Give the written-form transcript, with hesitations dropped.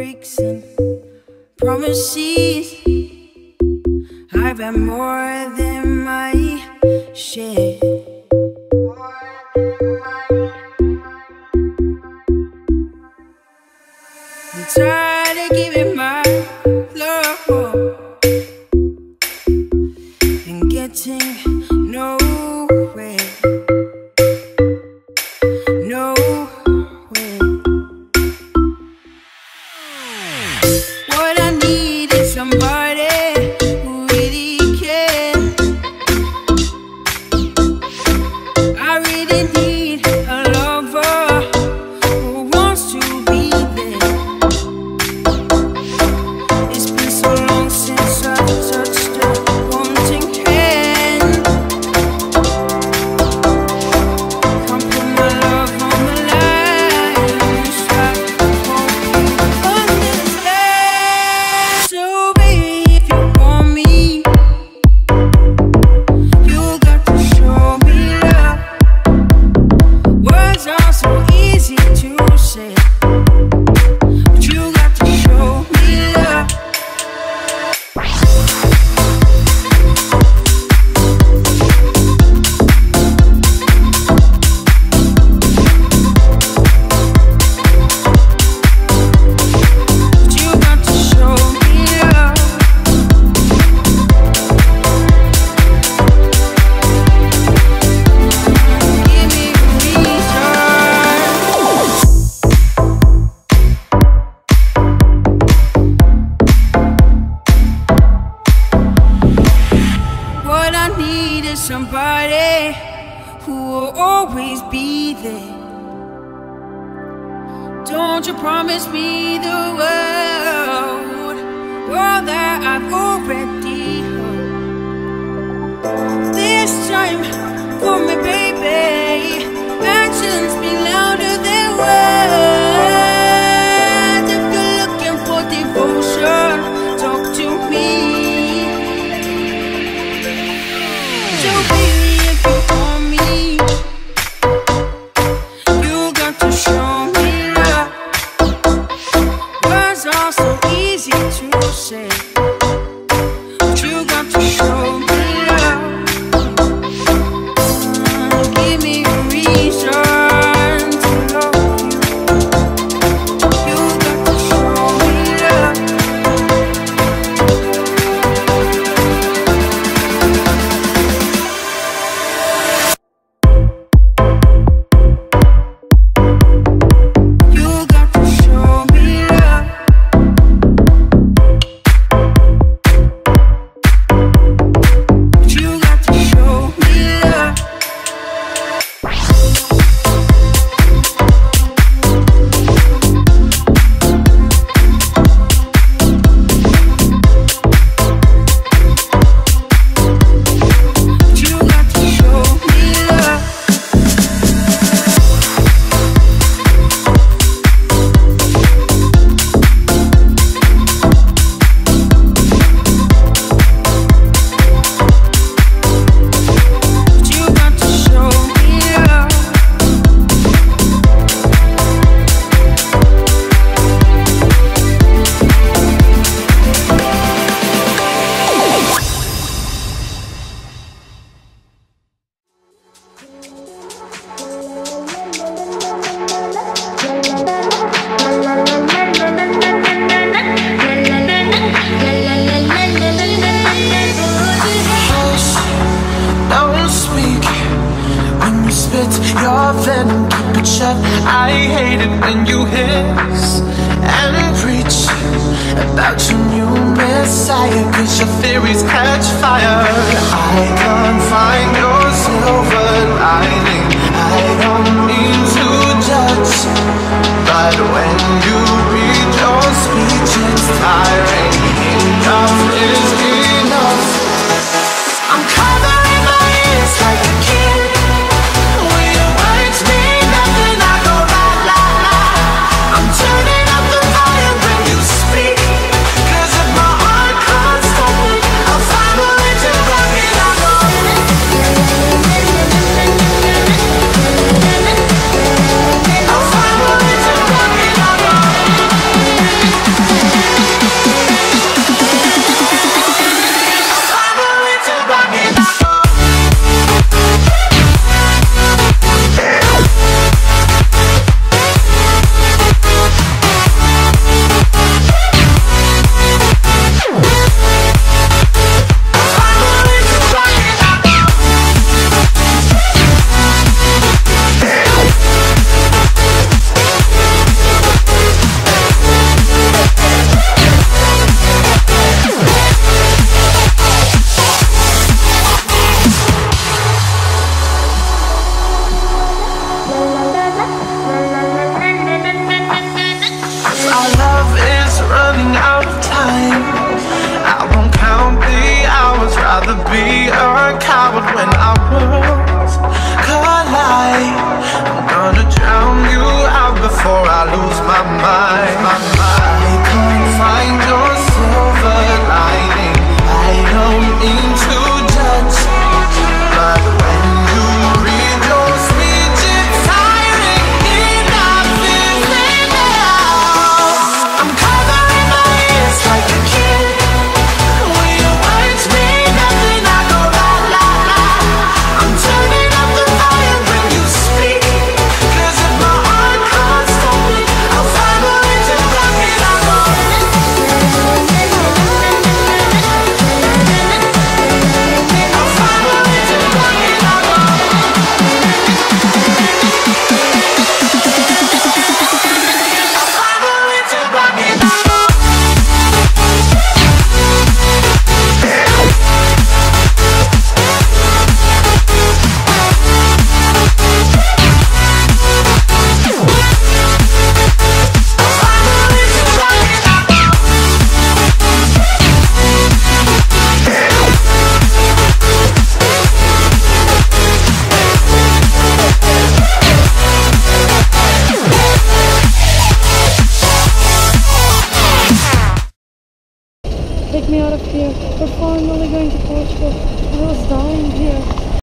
breaks and promises. I've had more than my share. I'm tired of giving my love and getting nowhere. What I need is somebody who really cares. I really need a lover who wants to be there. It's been so long since I've touched a wanting hand. Come put my love on the line. Strive for you understand. So baby, if you want me, you got to show me love. Words are so easy to say, but you got to show me love. But you got to show me love. Give me a reason. What I need is somebody who will always be there. Don't you promise me the world that I've already heard. This time for me, baby. Actions be louder than words. If you're looking for devotion, talk to me. So baby, if you want me, you got to show me love. Words are so easy to say, but you got to show me love. Give me a reason to love you. You got to show me love. You got to show me love. But you got to show me love. But you got to show me love. But you got to show me love. Don't speak when you spit your venom, keep it shut. I hate it when you hiss and preach about your new messiah, cause your theories catch fire. I can't find your silver lining. I don't mean to judge, but when you read your speech, it's tiring. Enough is enough. I'm covering my ears like a kid. When your words mean nothing, I go la la la. I'm turning up the volume when you speak, cause if my heart can't stop it, I'll find a way to rock it. I go. I'll find a way to rock it. I go. Take me out of here. We're finally going to Portugal. I was dying here.